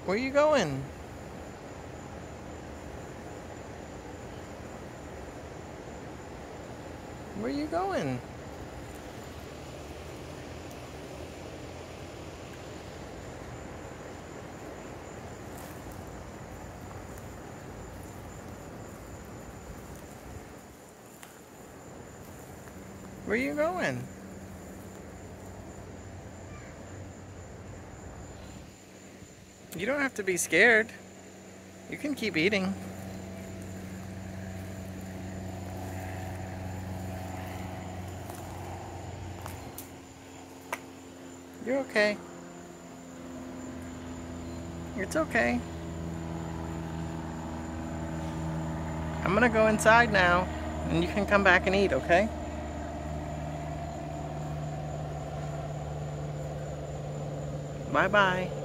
Where you going? Where you going? Where you going? You don't have to be scared. You can keep eating. You're okay. It's okay. I'm gonna go inside now, and you can come back and eat, okay? Bye-bye.